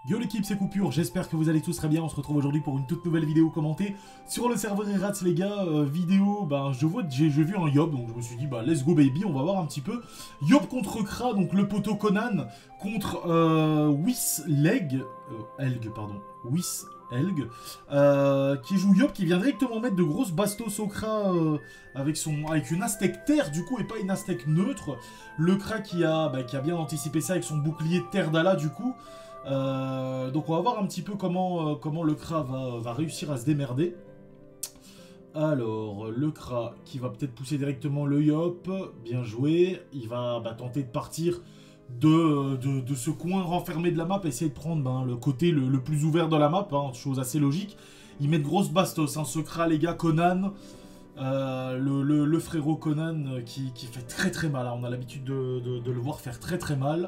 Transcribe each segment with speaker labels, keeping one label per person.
Speaker 1: Yo l'équipe, c'est Coupure, j'espère que vous allez tous très bien. On se retrouve aujourd'hui pour une toute nouvelle vidéo commentée sur le serveur Erats les gars. Vidéo, j'ai vu un Yob, donc je me suis dit let's go baby, on va voir un petit peu. Yob contre Kra, donc le poteau Conan contre Wisleg, qui joue Yob, qui vient directement mettre de grosses bastos au Kra avec une Aztèque terre du coup et pas une Aztèque neutre. Le Kra qui a bien anticipé ça avec son bouclier terre d'Ala du coup. Donc on va voir un petit peu comment le Kra va réussir à se démerder. Alors, le Kra qui va peut-être pousser directement le Yop, bien joué. Il va tenter de partir de ce coin renfermé de la map, essayer de prendre le côté le plus ouvert de la map, chose assez logique. Il met de grosses bastos, ce Kra les gars, Conan. Le frérot Conan qui fait très très mal, on a l'habitude de le voir faire très très mal.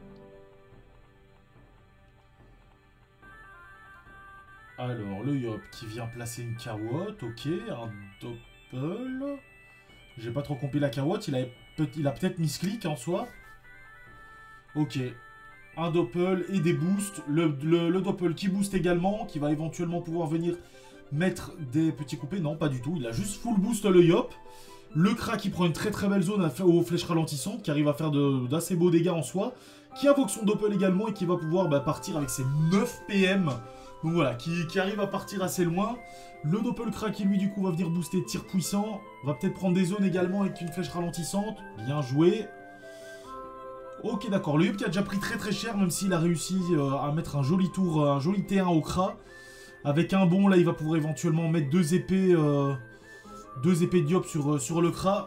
Speaker 1: Alors, le Yop qui vient placer une carotte, ok, un doppel. J'ai pas trop compris la carotte, il a peut-être misclick en soi. Ok, un doppel et des boosts. Le doppel qui booste également, qui va éventuellement pouvoir venir mettre des petits coupés. Non, pas du tout, il a juste full boost le Yop. Le Kra qui prend une très très belle zone aux flèches ralentissantes, qui arrive à faire d'assez beaux dégâts en soi. Qui invoque son doppel également et qui va pouvoir partir avec ses 9 PM. Donc voilà, qui arrive à partir assez loin. Le Doppel Kra qui lui du coup va venir booster tir puissant. Va peut-être prendre des zones également avec une flèche ralentissante. Bien joué. Ok d'accord, le Yop qui a déjà pris très très cher même s'il a réussi à mettre un joli tour, un joli T1 au Kra. Avec un bon là il va pouvoir éventuellement mettre deux épées de Yop sur le Kra.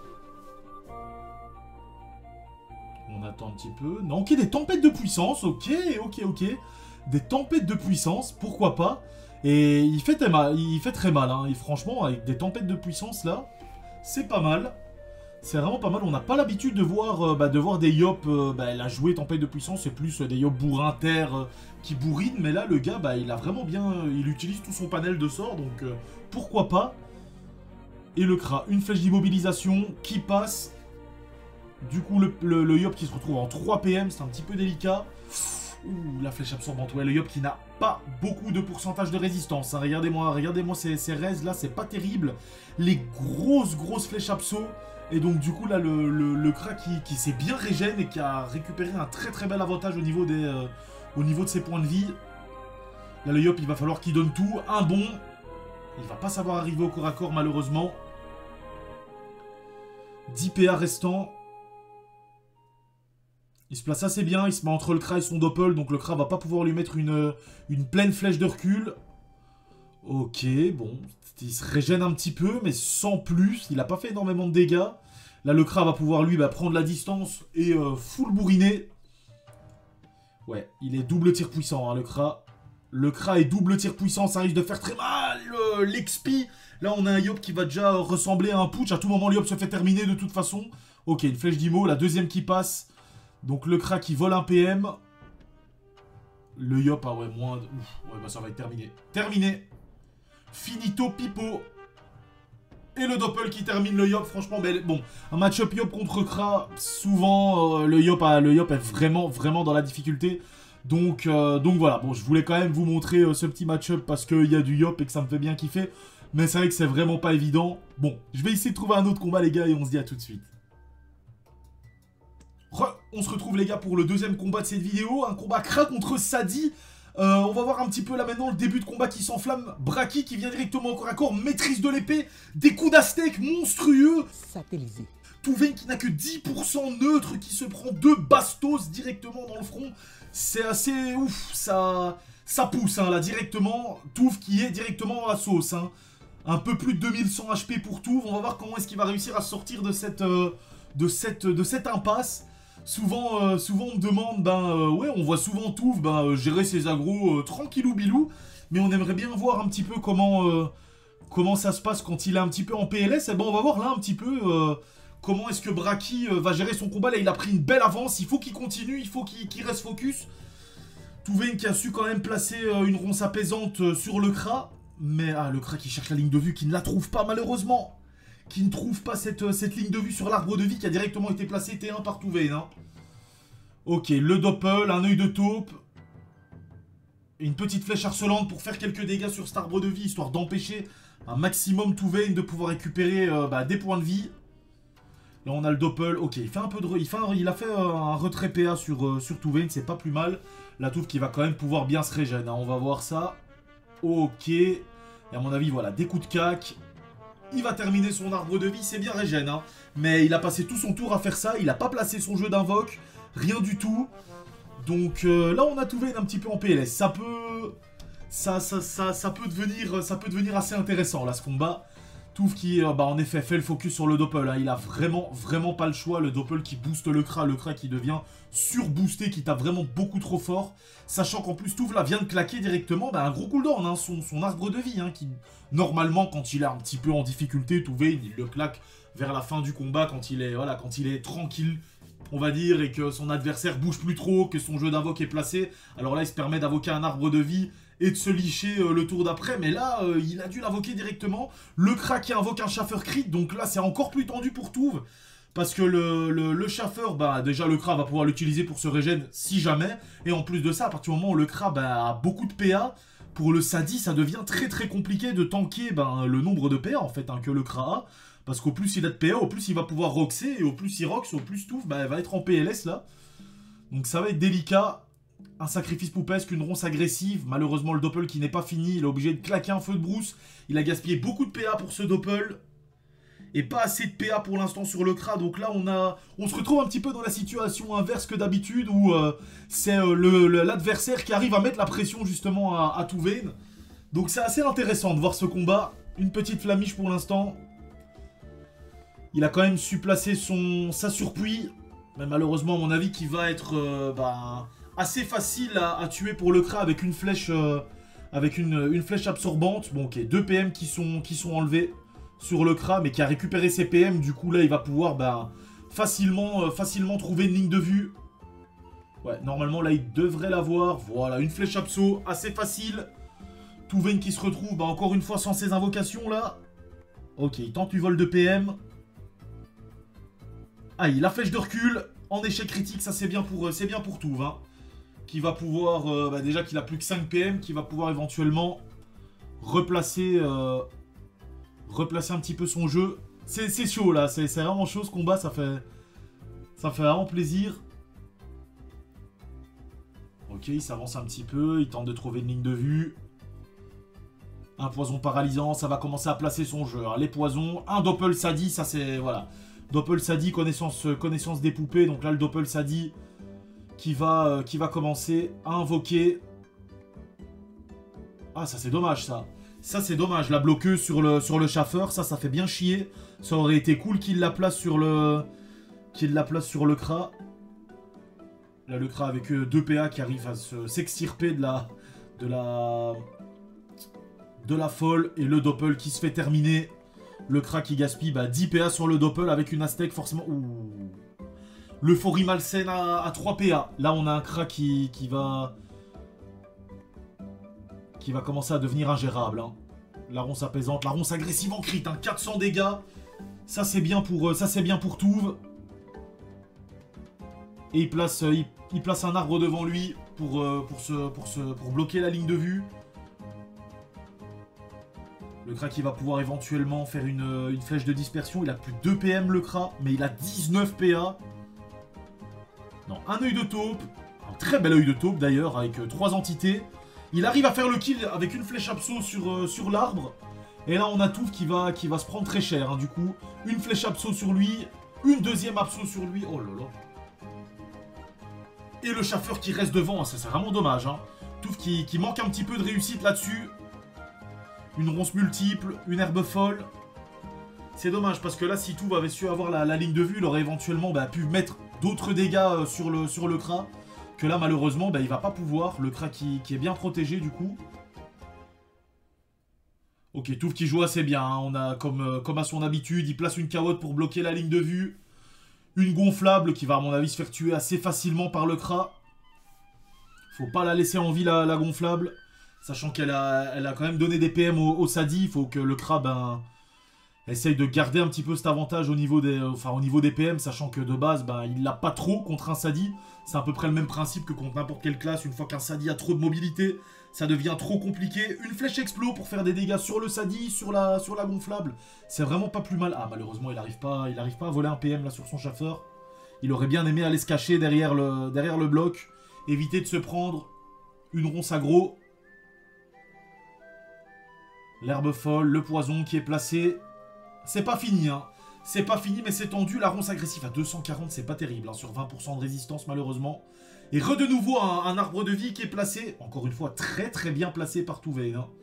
Speaker 1: On attend un petit peu. Non, ok, des tempêtes de puissance, ok. Des tempêtes de puissance, pourquoi pas. Et il fait très mal, et franchement, avec des tempêtes de puissance, là, c'est pas mal. C'est vraiment pas mal, on n'a pas l'habitude de voir des Yop la jouer tempête de puissance, c'est plus des Yop bourrin terre qui bourrinent, mais là, le gars, il a vraiment bien, il utilise tout son panel de sorts, donc pourquoi pas. Et le Kra, une flèche d'immobilisation qui passe. Du coup, le Yop qui se retrouve en 3 PM, c'est un petit peu délicat. Ouh, la flèche absorbante. Ouais, le Yop qui n'a pas beaucoup de pourcentage de résistance. Regardez-moi ces raises là, c'est pas terrible. Les grosses flèches abso. Et donc, du coup, là, le Kra qui s'est bien régène et qui a récupéré un très très bel avantage au niveau de ses points de vie. Là, le Yop, il va falloir qu'il donne tout. Un bon. Il va pas savoir arriver au corps à corps, malheureusement. 10 PA restants. Il se place assez bien, il se met entre le Kra et son Doppel, donc le Kra va pas pouvoir lui mettre une pleine flèche de recul. Ok, bon, il se régène un petit peu, mais sans plus, il a pas fait énormément de dégâts. Là, le Kra va pouvoir, lui, prendre la distance et full bourriner. Ouais, il est double tir puissant, le Kra. Le Kra est double tir puissant, ça risque de faire très mal, l'Expi. Là, on a un Yop qui va déjà ressembler à un putsch. À tout moment, le Yop se fait terminer de toute façon. Ok, une flèche d'immo, la deuxième qui passe. Donc le Kra qui vole un PM. Le Yop, moins... Ouf, ouais, ça va être terminé. Terminé. Finito pipo. Et le Doppel qui termine le Yop. Franchement, bon, un match-up Yop contre Kra, souvent, le Yop est vraiment dans la difficulté. Donc voilà, bon, je voulais quand même vous montrer ce petit match-up parce qu'il y a du Yop et que ça me fait bien kiffer. Mais c'est vrai que c'est vraiment pas évident. Bon, je vais essayer de trouver un autre combat, les gars, et on se dit à tout de suite. On se retrouve les gars pour le deuxième combat de cette vidéo, un combat Kra contre Sadi. On va voir un petit peu là maintenant le début de combat qui s'enflamme. Braki qui vient directement au corps à corps, maîtrise de l'épée, des coups d'Aztèque monstrueux.
Speaker 2: Satellisé.
Speaker 1: Touvain qui n'a que 10% neutre, qui se prend 2 bastos directement dans le front. C'est assez ouf, ça pousse là directement. Touv qui est directement dans la sauce. Un peu plus de 2100 HP pour Touv. On va voir comment est-ce qu'il va réussir à sortir de cette impasse. Souvent on me demande, ouais, on voit souvent Touv gérer ses agros tranquillou bilou, mais on aimerait bien voir un petit peu comment ça se passe quand il est un petit peu en PLS. Et on va voir là un petit peu comment est-ce que Braki va gérer son combat. Là, il a pris une belle avance, il faut qu'il continue, il faut qu'il reste focus. Touvain qui a su quand même placer une ronce apaisante sur le Kra, mais le Kra qui cherche la ligne de vue, qui ne la trouve pas malheureusement. Qui ne trouve pas cette ligne de vue sur l'arbre de vie qui a directement été placé T1 par Touvain. Ok, le Doppel, un œil de taupe. Et une petite flèche harcelante pour faire quelques dégâts sur cet arbre de vie, histoire d'empêcher un maximum Touvain de pouvoir récupérer des points de vie. Là on a le doppel, ok, il fait un peu de... il a fait un retrait PA sur Touvain, c'est pas plus mal. La touffe qui va quand même pouvoir bien se régénérer, hein, on va voir ça. Ok, et à mon avis voilà, des coups de cac. Il va terminer son arbre de vie, c'est bien régène, hein. Mais il a passé tout son tour à faire ça, il a pas placé son jeu d'invoque, rien du tout. Donc là on a Touvain un petit peu en PLS, ça peut... Ça peut devenir assez intéressant là ce combat. Touf qui en effet fait le focus sur le doppel, hein. Il a vraiment pas le choix, le doppel qui booste le Kra qui devient surboosté, qui tape vraiment beaucoup trop fort. Sachant qu'en plus Touf là vient de claquer directement un gros cooldown, hein, son arbre de vie, hein, qui normalement quand il est un petit peu en difficulté, Touvain il le claque vers la fin du combat quand il est tranquille, on va dire, et que son adversaire bouge plus trop, que son jeu d'invoque est placé. Alors là il se permet d'invoquer un arbre de vie et de se licher le tour d'après, mais là, il a dû l'invoquer directement. Le Kra qui invoque un Schaffer crit, donc là, c'est encore plus tendu pour Touv, parce que le Schaffer, déjà, le Kra va pouvoir l'utiliser pour se régène si jamais, et en plus de ça, à partir du moment où le Kra a beaucoup de PA, pour le Sadi, ça devient très compliqué de tanker le nombre de PA, en fait, hein, que le Kra a, parce qu'au plus il a de PA, au plus il va pouvoir roxer, et au plus il roxe, au plus Touv va être en PLS, là. Donc ça va être délicat. Un sacrifice poupesque, une ronce agressive. Malheureusement, le doppel qui n'est pas fini. Il est obligé de claquer un feu de brousse. Il a gaspillé beaucoup de PA pour ce doppel. Et pas assez de PA pour l'instant sur le Kra. Donc là, on se retrouve un petit peu dans la situation inverse que d'habitude. Où c'est l'adversaire qui arrive à mettre la pression justement à Touvain. Donc c'est assez intéressant de voir ce combat. Une petite flamiche pour l'instant. Il a quand même su placer sa surpuis. Mais malheureusement, à mon avis, qui va être... assez facile à tuer pour le Kra avec une flèche absorbante. Bon ok, 2 PM qui sont enlevés sur le Kra, mais qui a récupéré ses PM. Du coup là il va pouvoir facilement trouver une ligne de vue. Ouais, normalement là il devrait l'avoir. Voilà, une flèche abso assez facile. Touvain qui se retrouve encore une fois sans ses invocations là. Ok, il tente du vol de PM. Ah, la flèche de recul en échec critique, ça c'est bien pour Touv, hein. Qui va pouvoir, déjà qu'il a plus que 5 PM, qui va pouvoir éventuellement replacer un petit peu son jeu. C'est chaud là, c'est vraiment chaud ce combat, ça fait vraiment plaisir. Ok, il s'avance un petit peu, il tente de trouver une ligne de vue. Un poison paralysant, ça va commencer à placer son jeu. Alors, les poisons, un doppel Sadi, ça c'est, voilà. Doppel Sadi, connaissance des poupées, donc là le doppel Sadi... Qui va commencer à invoquer. Ah, ça c'est dommage ça. Ça c'est dommage, la bloqueuse sur le Schaffer, ça fait bien chier. Ça aurait été cool qu'il la place sur le Kra. Là le Kra avec 2 PA qui arrive à s'extirper de la folle. Et le doppel qui se fait terminer. Le Kra qui gaspille 10 PA sur le doppel avec une Aztèque forcément. Ouh. L'euphorie malsaine à 3 PA. Là, on a un Kra qui va commencer à devenir ingérable, hein. La ronce apaisante, la ronce agressive en crit, hein. 400 dégâts. Ça, c'est bien pour Touv. Et il place un arbre devant lui pour bloquer la ligne de vue. Le Kra qui va pouvoir éventuellement faire une flèche de dispersion. Il a plus 2 PM, le Kra, mais il a 19 PA. Non, un œil de taupe, un très bel œil de taupe d'ailleurs, avec 3 entités. Il arrive à faire le kill avec une flèche abso sur l'arbre. Et là on a Touv qui va se prendre très cher, hein, du coup. Une flèche abso sur lui, une deuxième abso sur lui, oh là là. Et le Schaffer qui reste devant, ça c'est vraiment dommage, hein. Touv qui manque un petit peu de réussite là-dessus. Une ronce multiple, une herbe folle. C'est dommage parce que là si Touv avait su avoir la ligne de vue, il aurait éventuellement pu mettre d'autres dégâts sur le Kra. Que là malheureusement il va pas pouvoir. Le Kra qui est bien protégé du coup. Ok, Touv qui joue assez bien, hein. On a comme à son habitude, il place une carotte pour bloquer la ligne de vue. Une gonflable qui va à mon avis se faire tuer assez facilement par le Kra. Faut pas la laisser en vie la gonflable. Sachant qu'elle a quand même donné des PM au Sadi. Il faut que le Kra essaye de garder un petit peu cet avantage au niveau des PM, sachant que de base, ben, il l'a pas trop contre un Sadi. C'est à peu près le même principe que contre n'importe quelle classe. Une fois qu'un Sadi a trop de mobilité, ça devient trop compliqué. Une flèche explo pour faire des dégâts sur le Sadi, sur la gonflable. C'est vraiment pas plus mal. Ah, malheureusement, il arrive pas à voler un PM là sur son chasseur. Il aurait bien aimé aller se cacher derrière le bloc. Éviter de se prendre une ronce aggro. L'herbe folle, le poison qui est placé. C'est pas fini, hein. C'est pas fini, mais c'est tendu. La ronce agressive à 240, c'est pas terrible, hein, sur 20% de résistance, malheureusement. Et de nouveau, un arbre de vie qui est placé. Encore une fois, très très bien placé par Touvain. Hein.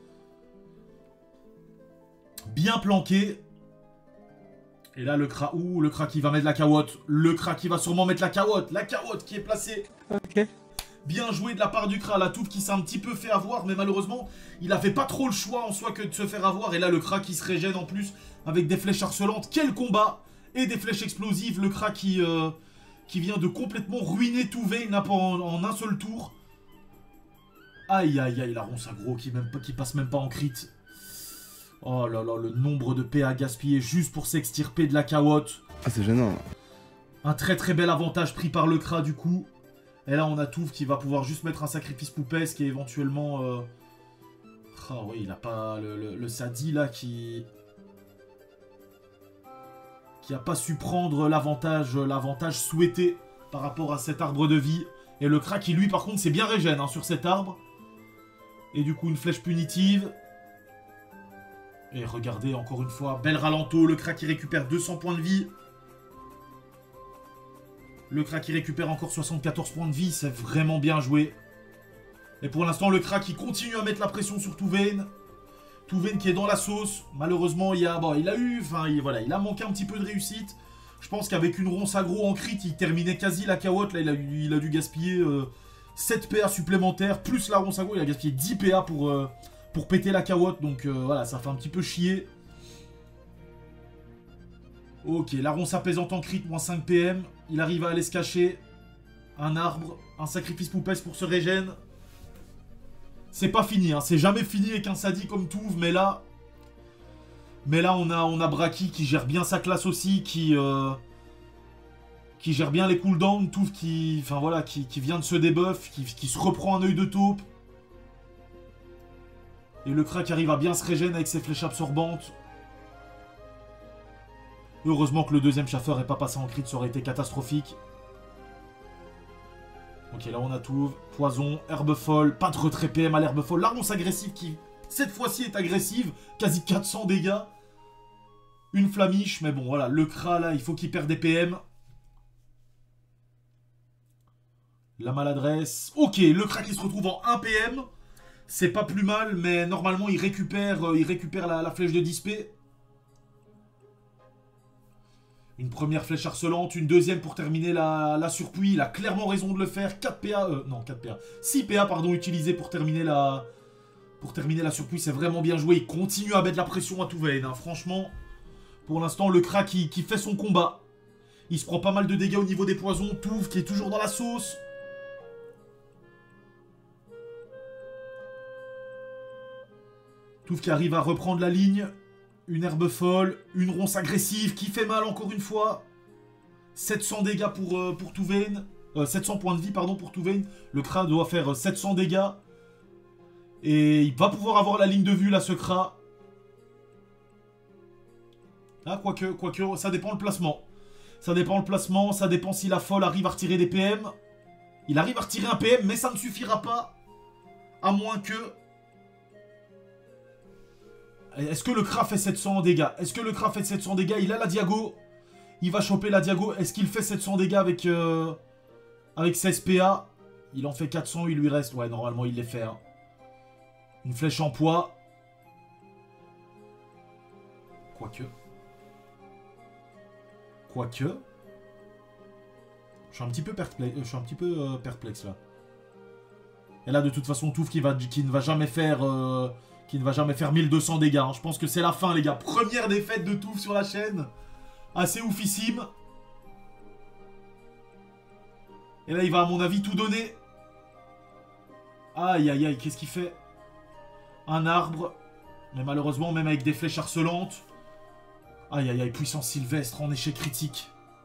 Speaker 1: Bien planqué. Et là, le Kra qui va mettre la cawotte. Le Kra qui va sûrement mettre la cawotte. La cawotte qui est placée.
Speaker 2: Ok.
Speaker 1: Bien joué de la part du Kra, la Touffe qui s'est un petit peu fait avoir, mais malheureusement, il avait pas trop le choix en soi que de se faire avoir. Et là, le Kra qui se régène en plus avec des flèches harcelantes. Quel combat! Et des flèches explosives. Le Kra qui vient de complètement ruiner Touvain en un seul tour. Aïe, aïe, aïe, la ronce aggro qui passe même pas en crit. Oh là là, le nombre de PA gaspillé juste pour s'extirper de la cawotte.
Speaker 2: Ah, c'est gênant.
Speaker 1: Un très très bel avantage pris par le Kra du coup. Et là, on a Touffe qui va pouvoir juste mettre un sacrifice poupesque et éventuellement... Ah oui, il a pas... Le Sadi, là, qui a pas su prendre l'avantage souhaité par rapport à cet arbre de vie. Et le Kra qui, lui, par contre, c'est bien régène hein, sur cet arbre. Et du coup, une flèche punitive. Et regardez, encore une fois, bel ralento. Le Kra qui récupère 200 points de vie. Le Kra qui récupère encore 74 points de vie, c'est vraiment bien joué. Et pour l'instant, le Kra qui continue à mettre la pression sur Touvain. Touvain qui est dans la sauce. Malheureusement, il a manqué un petit peu de réussite. Je pense qu'avec une ronce aggro en crit, il terminait quasi la cawotte. Là, il a dû gaspiller 7 PA supplémentaires, plus la ronce aggro. Il a gaspillé 10 PA pour péter la cawotte. Donc voilà, ça fait un petit peu chier. Ok, la ronce apaisante en crit, moins 5 PM. Il arrive à aller se cacher. Un arbre, un sacrifice poupesse pour se régène. C'est pas fini, hein. C'est jamais fini avec un Sadi comme Touve, mais là... on a Braki qui gère bien sa classe aussi, qui gère bien les cooldowns. Touve qui vient de se debuff, qui se reprend un œil de taupe. Et le Kra qui arrive à bien se régénérer avec ses flèches absorbantes. Heureusement que le deuxième chasseur n'est pas passé en crit, ça aurait été catastrophique. Ok, là on a tout. Poison, herbe folle, pas de retrait PM à l'herbe folle. La ronce agressive qui, cette fois-ci, est agressive. Quasi 400 dégâts. Une flamiche, mais bon, voilà. Le Kra, là, il faut qu'il perde des PM. La maladresse. Ok, le Kra qui se retrouve en 1 PM. C'est pas plus mal, mais normalement, il récupère la flèche de dispé. Une première flèche harcelante, une deuxième pour terminer la surpuis. Il a clairement raison de le faire. 4 PA, non 4 PA. 6 PA pardon utilisés pour terminer la surpuis. C'est vraiment bien joué. Il continue à mettre la pression à Touvain. Hein. Franchement, pour l'instant, le Kra qui fait son combat. Il se prend pas mal de dégâts au niveau des poisons. Touve qui est toujours dans la sauce. Touve qui arrive à reprendre la ligne. Une herbe folle, une ronce agressive qui fait mal encore une fois. 700 dégâts pour Touvain. 700 points de vie pardon pour Touvain. Le Kra doit faire 700 dégâts. Et il va pouvoir avoir la ligne de vue là ce Kra. Ah quoique, ça dépend le placement. Ça dépend le placement, ça dépend si la folle arrive à retirer des PM. Il arrive à retirer un PM mais ça ne suffira pas. À moins que... Est-ce que le Kra fait 700 dégâts? Est-ce que le Kra fait 700 dégâts? Il a la Diago. Il va choper la Diago. Est-ce qu'il fait 700 dégâts avec 16 PA? Il en fait 400, il lui reste... Ouais, normalement, il les fait. Hein. Une flèche en poids. Quoique. Je suis un petit peu perplexe, là. Et là, de toute façon, Touve qui ne va jamais faire... qui ne va jamais faire 1200 dégâts. Hein. Je pense que c'est la fin, les gars. Première défaite de Touve sur la chaîne. Assez oufissime. Et là, il va, à mon avis, tout donner. Aïe, aïe, aïe. Qu'est-ce qu'il fait? Un arbre. Mais malheureusement, même avec des flèches harcelantes. Aïe, aïe, aïe, puissance Sylvestre en échec critique.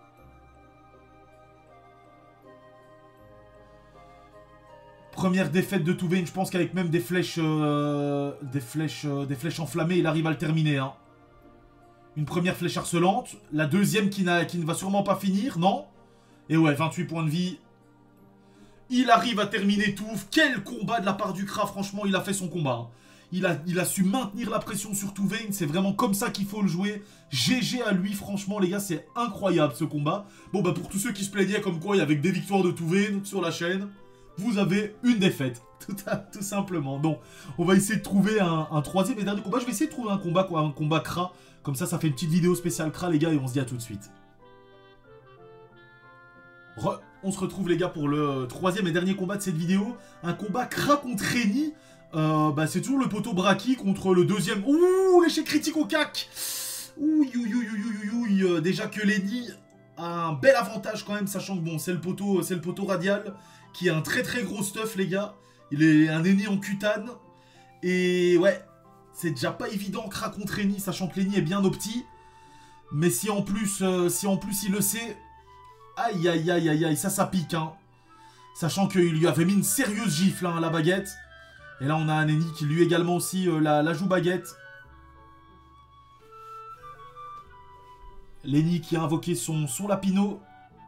Speaker 1: Première défaite de Tuvein, je pense qu'avec même des flèches enflammées, il arrive à le terminer. Hein. Une première flèche harcelante. La deuxième qui ne va sûrement pas finir, non? Et ouais, 28 points de vie. Il arrive à terminer Touf. Quel combat de la part du Kra, franchement, il a fait son combat. Hein. Il a su maintenir la pression sur Tuvein. C'est vraiment comme ça qu'il faut le jouer. GG à lui, franchement, les gars, c'est incroyable ce combat. Bon, bah pour tous ceux qui se plaignaient comme quoi il y avait que des victoires de Tuvein sur la chaîne, vous avez une défaite, tout simplement. Donc, on va essayer de trouver un troisième et dernier combat. Je vais essayer de trouver un combat Kra. Comme ça fait une petite vidéo spéciale Kra, les gars, et on se dit à tout de suite. On se retrouve, les gars, pour le troisième et dernier combat de cette vidéo. Un combat Kra contre Lenny. C'est toujours le poteau Braki contre le deuxième. Ouh, l'échec critique au cac. Ouh, déjà que Lenny a un bel avantage quand même, sachant que bon, c'est le poteau radial qui a un très très gros stuff, les gars. Il est un Lenny en cutane. Et ouais, c'est déjà pas évident Kra contre Lenny, sachant que Lenny est bien opti. Mais si en plus il le sait, aïe aïe aïe aïe aïe, ça pique, hein. Sachant qu'il lui avait mis une sérieuse gifle hein, à la baguette. Et là on a un Lenny qui lui également aussi la joue baguette. Lenny qui a invoqué son Lapino.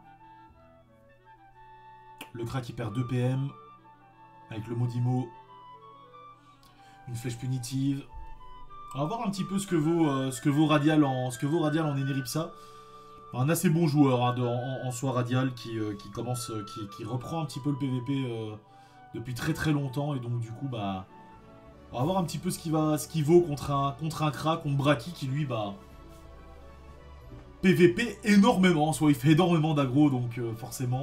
Speaker 1: Le Kra qui perd 2 PM. Avec le Modimo. Une flèche punitive. On va voir un petit peu ce que vaut Radial en Eniripsa. Un assez bon joueur hein, en soi Radial qui reprend un petit peu le PVP depuis très très longtemps. Et donc du coup bah on va voir un petit peu ce qu'il vaut contre un Kra, contre Braki qui lui bah PVP énormément, soit il fait énormément d'aggro donc forcément.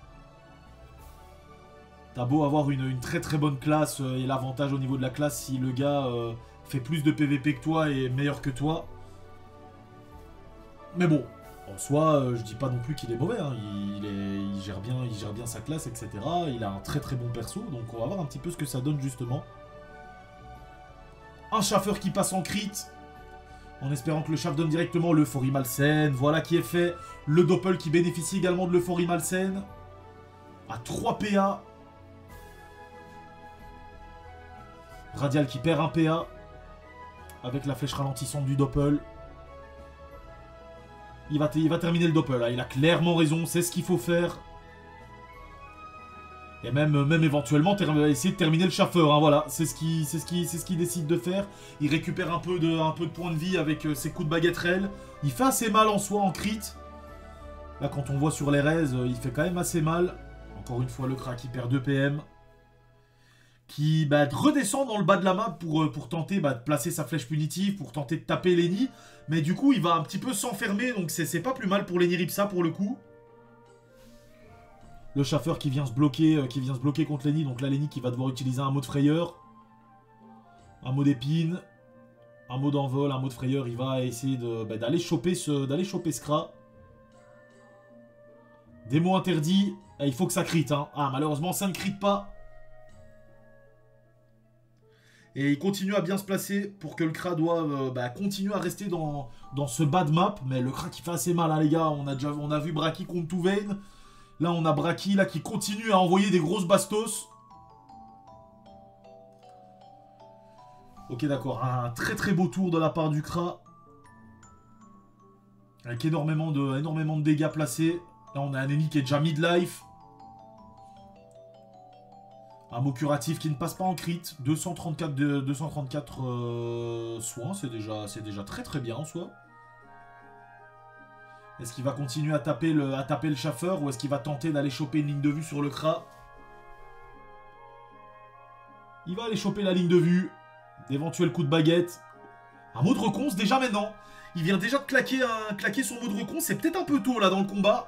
Speaker 1: T'as beau avoir une très très bonne classe et l'avantage au niveau de la classe si le gars fait plus de PVP que toi et est meilleur que toi. Mais bon, en soi, je dis pas non plus qu'il est mauvais, hein. Il gère bien sa classe, etc. Il a un très très bon perso, donc on va voir un petit peu ce que ça donne justement. Un chaffeur qui passe en crit, en espérant que le chaff donne directement l'euphorie malsaine. Voilà qui est fait. Le doppel qui bénéficie également de l'euphorie malsaine. À 3 PA. Radial qui perd un PA. Avec la flèche ralentissante du doppel. Il va terminer le doppel. Là. Il a clairement raison. C'est ce qu'il faut faire. Et même éventuellement essayer de terminer le chaffeur. Hein, voilà, c'est ce qu'il décide de faire. Il récupère un peu de points de vie avec ses coups de baguette rail. Il fait assez mal en soi en crit. Là, quand on voit sur les raises, il fait quand même assez mal. Encore une fois, le Kra qui perd 2 PM. Qui redescend dans le bas de la map pour tenter de placer sa flèche punitive, pour tenter de taper Lenny. Mais du coup, il va un petit peu s'enfermer. Donc, c'est pas plus mal pour l'Eniripsa pour le coup. Le chaffeur qui vient se bloquer contre Lenny. Donc là, Lenny qui va devoir utiliser un mot de frayeur. Un mot d'épine. Un mot d'envol, un mot de frayeur. Il va essayer d'aller choper ce Kra. Des mots interdits. Et il faut que ça crit. Hein. Ah, malheureusement, ça ne crit pas. Et il continue à bien se placer pour que le Kra doit continuer à rester dans ce bas de map. Mais le Kra qui fait assez mal, hein, les gars. On a vu Braki contre Tuvein. Là, on a Braki là, qui continue à envoyer des grosses bastos. Ok, d'accord. Un très très beau tour de la part du Kra. Avec énormément de dégâts placés. Là, on a un ennemi qui est déjà midlife. Un mot curatif qui ne passe pas en crit. 234 soins. C'est déjà très très bien en soi. Est-ce qu'il va continuer à taper le chaffeur ou est-ce qu'il va tenter d'aller choper une ligne de vue sur le Kra? Il va aller choper la ligne de vue. D'éventuels coups de baguette. Un mot de reconce déjà maintenant. Il vient déjà de claquer son mot de reconce. C'est peut-être un peu tôt là dans le combat.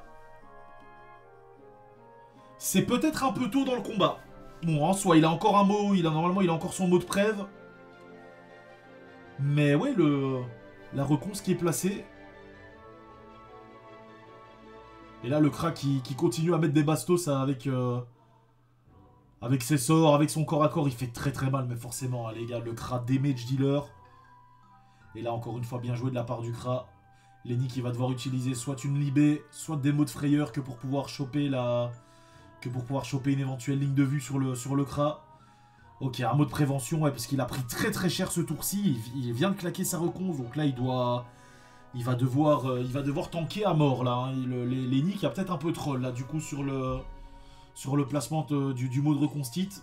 Speaker 1: C'est peut-être un peu tôt dans le combat. Bon, en soi, il a encore un mot. Normalement, il a encore son mot de preuve. Mais ouais, la reconce qui est placée. Et là, le Kra qui continue à mettre des bastos avec ses sorts, avec son corps à corps. Il fait très très mal, mais forcément, hein, les gars, le Kra damage dealer. Et là, encore une fois, bien joué de la part du Kra. Lenny qui va devoir utiliser soit une libé, soit des mots de frayeur que pour pouvoir choper une éventuelle ligne de vue sur le Kra. Ok, un mot de prévention, ouais, parce qu'il a pris très très cher ce tour-ci. Il vient de claquer sa reconce, donc là il va devoir tanker à mort là. Hein. Lenny qui a peut-être un peu troll là, du coup sur le placement du mot de reconstite.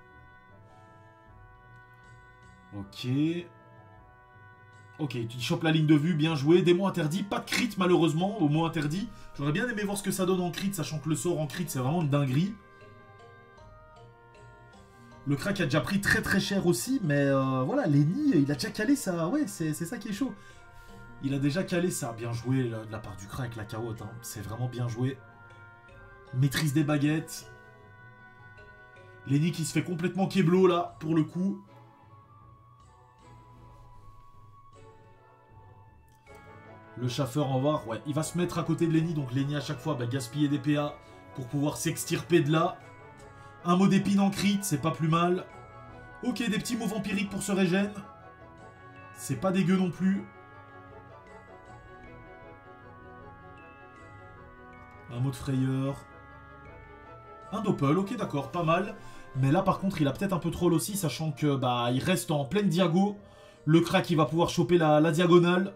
Speaker 1: Ok. Ok, il chope la ligne de vue, bien joué. Démon interdit, pas de crit malheureusement, au mot interdit. J'aurais bien aimé voir ce que ça donne en crit, sachant que le sort en crit c'est vraiment une dinguerie. Le crack a déjà pris très très cher aussi, mais voilà, Lenny, il a déjà calé ça. Ouais, c'est ça qui est chaud. Il a déjà calé ça. Bien joué de la part du crack, la carotte. Hein. C'est vraiment bien joué. Maîtrise des baguettes. Lenny qui se fait complètement keblo là, pour le coup. Le chaffeur en var, ouais, il va se mettre à côté de Lenny, donc Lenny à chaque fois gaspiller des PA pour pouvoir s'extirper de là. Un mot d'épine en crit, c'est pas plus mal. Ok, des petits mots vampiriques pour se régène. C'est pas dégueu non plus. Un mot de frayeur. Un doppel, ok d'accord, pas mal. Mais là par contre il a peut-être un peu troll aussi, sachant que il reste en pleine diago. Le crack il va pouvoir choper la diagonale.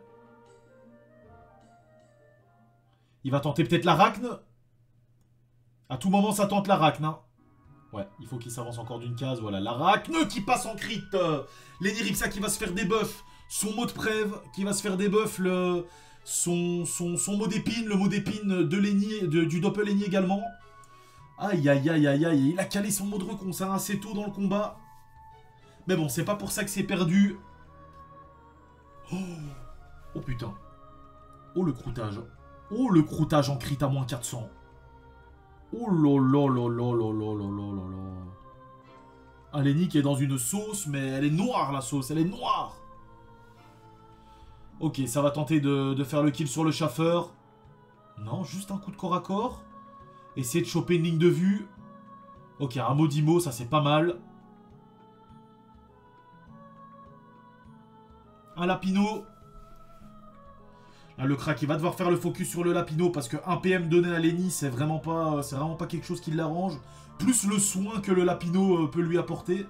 Speaker 1: Il va tenter peut-être l'arachne. À tout moment, ça tente l'arachne. Hein. Ouais, il faut qu'il s'avance encore d'une case. Voilà, l'arachne qui passe en crit. Lenny Ripsa qui va se faire des buffs. Son mot de prève qui va se faire des buffs. Son mot d'épine. Le mot d'épine de Lenny, du doppel Lenny également. Aïe, aïe, aïe, aïe, aïe. Il a calé son mot de reconce assez tôt dans le combat. Mais bon, c'est pas pour ça que c'est perdu. Oh putain. Oh le croûtage. Oh, le croûtage en crit à moins 400. Oh là. Ah, Lenny qui est dans une sauce, mais elle est noire la sauce, elle est noire. Ok, ça va tenter de faire le kill sur le chaffeur. Non, juste un coup de corps à corps. Essayer de choper une ligne de vue. Ok, un Modimo, ça c'est pas mal. Un Lapino. Là, le crack, il va devoir faire le focus sur le Lapino parce que 1 PM donné à Lenny, c'est vraiment pas quelque chose qui l'arrange. Plus le soin que le Lapino peut lui apporter.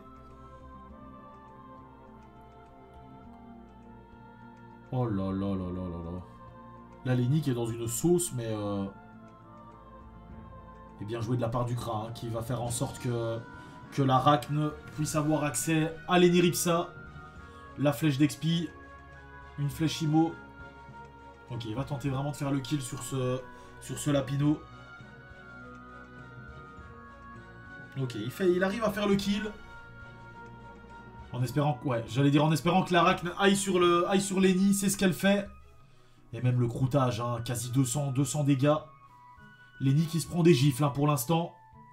Speaker 1: Oh là là là là là là. Là, Lenny qui est dans une sauce, mais... Et bien joué de la part du Kra, hein, qui va faire en sorte que l'arachne puisse avoir accès à Lenny Ripsa. La flèche d'expi. Une flèche Imo. Ok, il va tenter vraiment de faire le kill sur ce Lapino. Ok, il arrive à faire le kill. En espérant, ouais, j'allais dire en espérant que l'arachne aille sur Lenny, c'est ce qu'elle fait. Et même le croûtage, hein, quasi 200 dégâts. Lenny qui se prend des gifles hein, pour l'instant.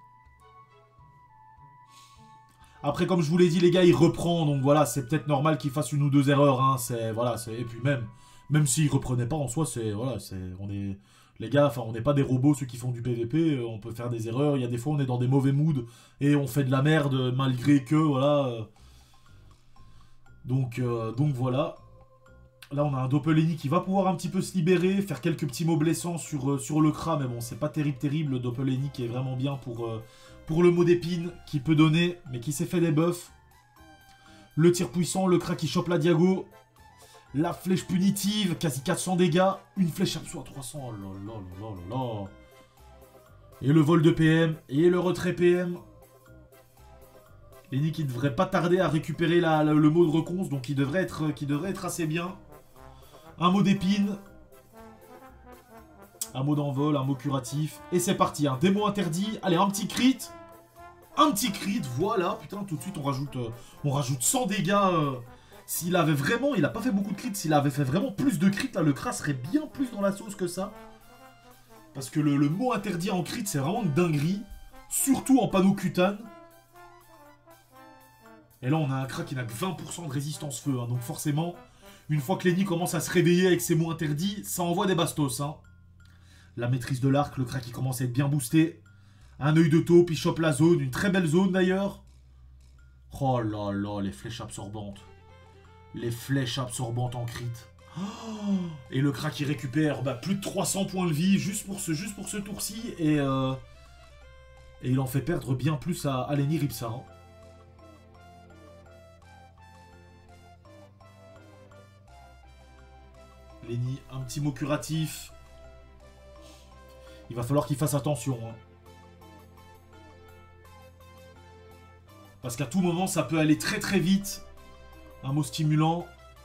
Speaker 1: Après, comme je vous l'ai dit, les gars, il reprend. Donc voilà, c'est peut-être normal qu'il fasse une ou deux erreurs. Hein, et puis même s'il reprenait pas en soi, les gars, enfin, on n'est pas des robots, ceux qui font du PVP. On peut faire des erreurs. Il y a des fois, on est dans des mauvais moods et on fait de la merde malgré que, voilà. Donc voilà. Là, on a un Doppeleni qui va pouvoir un petit peu se libérer, faire quelques petits mots blessants sur le Kra, mais bon, c'est pas terrible. Le Doppeleni qui est vraiment bien pour le mot d'épine, qui peut donner, mais qui s'est fait des buffs. Le tir puissant, le Kra qui chope la diago. La flèche punitive, quasi 400 dégâts. Une flèche abso à 300, oh là là là là là. Et le vol de PM, et le retrait PM. Lenny qui devrait pas tarder à récupérer le mot de reconce, donc qui devrait être assez bien. Un mot d'épine. Un mot d'envol, un mot curatif. Et c'est parti, un démon interdit. Allez, un petit crit. Un petit crit, voilà. Putain, tout de suite, on rajoute 100 dégâts. S'il avait vraiment... Il a pas fait beaucoup de crits. S'il avait fait vraiment plus de crits, là, le Kra serait bien plus dans la sauce que ça. Parce que le mot interdit en crit, c'est vraiment une dinguerie. Surtout en panneau cutane. Et là, on a un Kra qui n'a que 20% de résistance feu. Hein, donc forcément, une fois que Lenny commence à se réveiller avec ses mots interdits, ça envoie des bastos. Hein. La maîtrise de l'arc, le Kra qui commence à être bien boosté. Un œil de taupe, il chope la zone. Une très belle zone d'ailleurs. Oh là là, les flèches absorbantes. Les flèches absorbantes en crit. Et le Kra qui récupère plus de 300 points de vie juste pour ce tour-ci. Et il en fait perdre bien plus à Lenny Ripsa. Hein. Lenny, un petit mot curatif. Il va falloir qu'il fasse attention. Hein. Parce qu'à tout moment, ça peut aller très très vite. Un mot stimulant.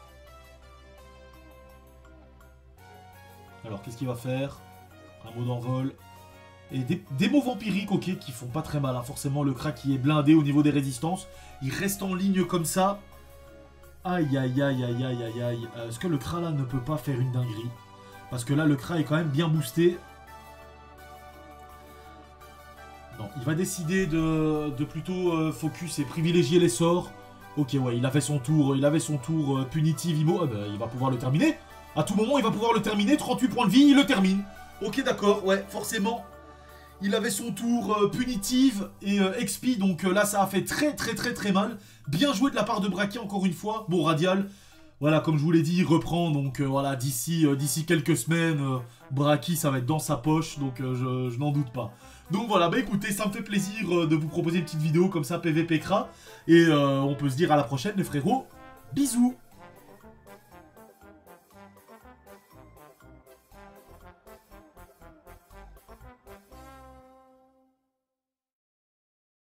Speaker 1: Alors, qu'est-ce qu'il va faire? Un mot d'envol. Et des mots vampiriques, ok, qui font pas très mal. Hein. Forcément, le Kra qui est blindé au niveau des résistances. Il reste en ligne comme ça. Aïe, aïe, aïe, aïe, aïe, aïe, aïe. Est-ce que le Kra, là, ne peut pas faire une dinguerie? Parce que là, le Kra est quand même bien boosté. Non, il va décider de plutôt focus et privilégier les sorts. Ok, ouais, il avait son tour punitive, Imo. Il va pouvoir le terminer. À tout moment, il va pouvoir le terminer. 38 points de vie, il le termine. Ok, d'accord, ouais, forcément. Il avait son tour punitive et XP, donc là, ça a fait très, très, très, très mal. Bien joué de la part de Bracky, encore une fois. Bon, Radial, voilà, comme je vous l'ai dit, il reprend. Donc voilà, d'ici quelques semaines, Bracky, ça va être dans sa poche, donc je n'en doute pas. Donc voilà, écoutez, ça me fait plaisir de vous proposer une petite vidéo comme ça, PVP Kra. Et on peut se dire à la prochaine, les frérots. Bisous!